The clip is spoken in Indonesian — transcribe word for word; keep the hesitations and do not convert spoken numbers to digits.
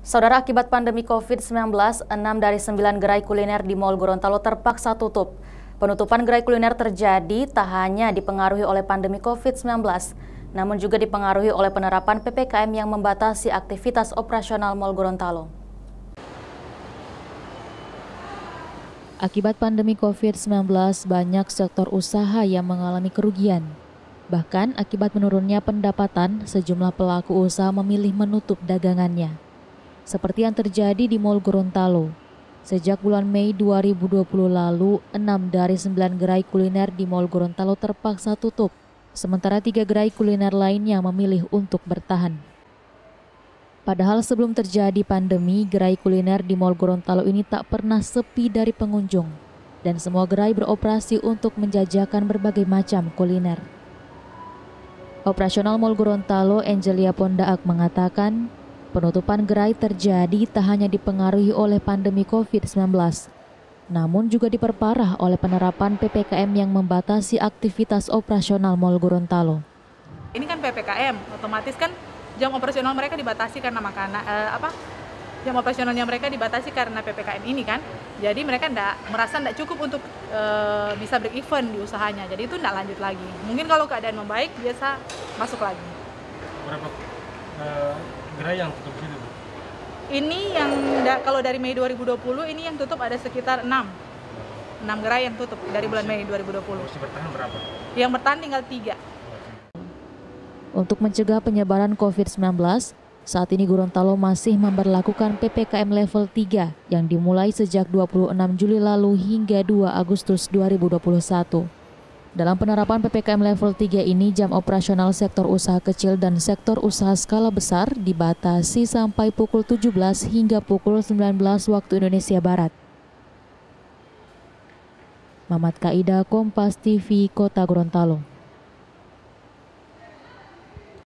Saudara, akibat pandemi covid sembilan belas, enam dari sembilan gerai kuliner di Mall Gorontalo terpaksa tutup. Penutupan gerai kuliner terjadi tak hanya dipengaruhi oleh pandemi covid sembilan belas, namun juga dipengaruhi oleh penerapan P P K M yang membatasi aktivitas operasional Mall Gorontalo. Akibat pandemi covid sembilan belas, banyak sektor usaha yang mengalami kerugian. Bahkan akibat menurunnya pendapatan, sejumlah pelaku usaha memilih menutup dagangannya. Seperti yang terjadi di Mall Gorontalo. Sejak bulan Mei dua ribu dua puluh lalu, enam dari sembilan gerai kuliner di Mall Gorontalo terpaksa tutup, sementara tiga gerai kuliner lainnya memilih untuk bertahan. Padahal sebelum terjadi pandemi, gerai kuliner di Mall Gorontalo ini tak pernah sepi dari pengunjung, dan semua gerai beroperasi untuk menjajakan berbagai macam kuliner. Operasional Mall Gorontalo, Angelia Pondaak, mengatakan, penutupan gerai terjadi tak hanya dipengaruhi oleh pandemi covid sembilan belas, namun juga diperparah oleh penerapan P P K M yang membatasi aktivitas operasional Mall Gorontalo. Ini kan P P K M, otomatis kan jam operasional mereka dibatasi karena makanan eh, apa? Jam operasionalnya mereka dibatasi karena P P K M ini kan. Jadi mereka enggak merasa enggak cukup untuk eh, bisa break-even di usahanya. Jadi itu enggak lanjut lagi. Mungkin kalau keadaan membaik biasa masuk lagi. Berapa uh, gerai yang tutup sini, Bu? Ini yang da, kalau dari Mei dua ribu dua puluh ini yang tutup ada sekitar enam. enam gerai yang tutup dari bulan Mei dua ribu dua puluh. Masih bertahan berapa? Yang bertahan tinggal tiga. Untuk mencegah penyebaran covid sembilan belas, saat ini Gorontalo masih memberlakukan P P K M level tiga yang dimulai sejak dua puluh enam Juli lalu hingga dua Agustus dua ribu dua puluh satu. Dalam penerapan P P K M level tiga ini, jam operasional sektor usaha kecil dan sektor usaha skala besar dibatasi sampai pukul tujuh belas hingga pukul sembilan belas waktu Indonesia Barat. Mamat Kaida, Kompas T V, Kota Gorontalo.